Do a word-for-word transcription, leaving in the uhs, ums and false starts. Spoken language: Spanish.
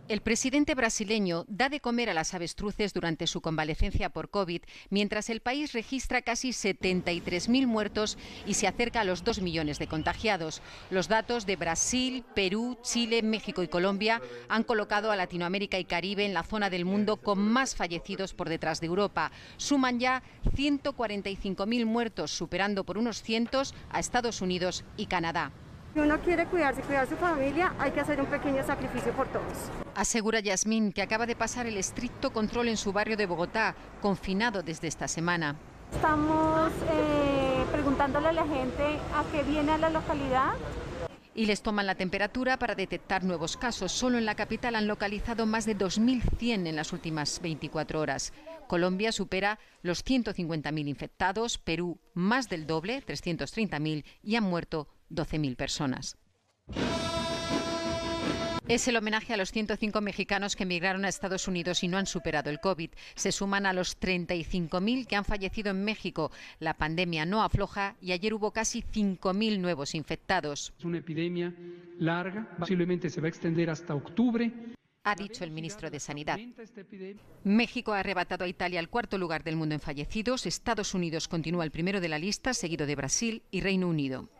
El presidente brasileño da de comer a las avestruces durante su convalecencia por COVID, mientras el país registra casi setenta y tres mil muertos y se acerca a los dos millones de contagiados. Los datos de Brasil, Perú, Chile, México y Colombia han colocado a Latinoamérica y Caribe en la zona del mundo con más fallecidos por detrás de Europa. Suman ya ciento cuarenta y cinco mil muertos, superando por unos cientos a Estados Unidos y Canadá. Si uno quiere cuidarse y cuidar a su familia, hay que hacer un pequeño sacrificio por todos. Asegura Yasmín, que acaba de pasar el estricto control en su barrio de Bogotá, confinado desde esta semana. Estamos eh, preguntándole a la gente a qué viene a la localidad. Y les toman la temperatura para detectar nuevos casos. Solo en la capital han localizado más de dos mil cien en las últimas veinticuatro horas. Colombia supera los ciento cincuenta mil infectados, Perú más del doble, trescientos treinta mil, y han muerto doce mil personas. Es el homenaje a los ciento cinco mexicanos que emigraron a Estados Unidos y no han superado el COVID. Se suman a los treinta y cinco mil que han fallecido en México. La pandemia no afloja y ayer hubo casi cinco mil nuevos infectados. Es una epidemia larga, posiblemente se va a extender hasta octubre. Ha dicho el ministro de Sanidad. México ha arrebatado a Italia el cuarto lugar del mundo en fallecidos. Estados Unidos continúa el primero de la lista, seguido de Brasil y Reino Unido.